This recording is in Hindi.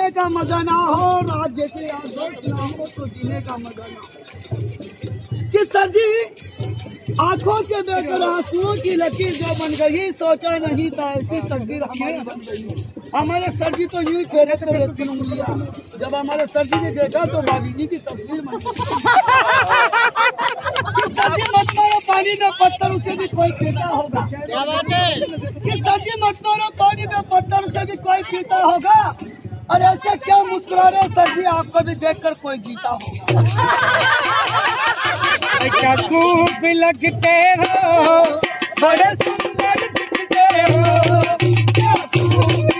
जीने का मजा ना हो, राज्य से आदर्श ना हो तो जीने का मजा ना हो। कि सर जी आंखों के बेकर आंसुओं की लकीर जो बन गई, सोचा नहीं था ऐसी तकदीर हमारी बन गई। हमारे सर जी तो यूं ही फेरे थे रेत की उंगलियां, जब हमारे सर जी ने देखा तो भाभी जी की तस्वीर बन गई। सर जी मत मारो पानी में पत्थर, उसे भी कोई पीता होगा। क्या बात है कि सर जी मत मारो पानी में पत्थर, उसे भी कोई पीता होगा। और ऐसे क्या मुस्कुरा रहे सर जी, आपको भी देखकर कोई जीता होगा। क्या खूब लगते हो, बड़े सुंदर दिखते हो, क्या खूब